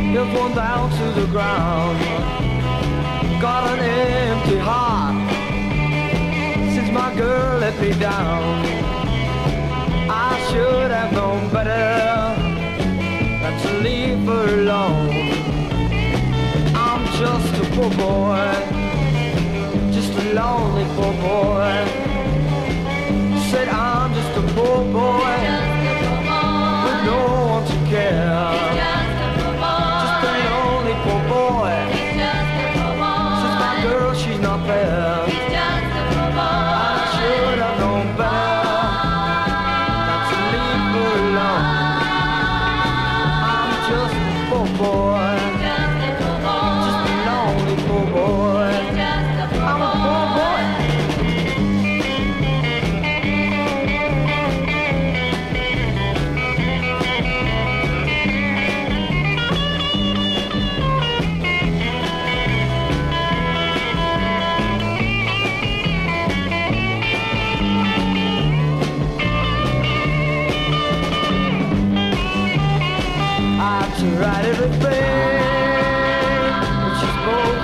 He'll fall down to the ground. Got an empty heart since my girl let me down. I should have known better than to leave her alone. I'm just a poor boy, just a lonely poor boy. Said I'm just a poor boy with no one to care. Just a lonely poor boy. Since my girl, she's not there. I should have known better not to leave her alone. I'm just a poor boy, just a lonely poor boy. I'm a poor boy. To write everything, but she spoke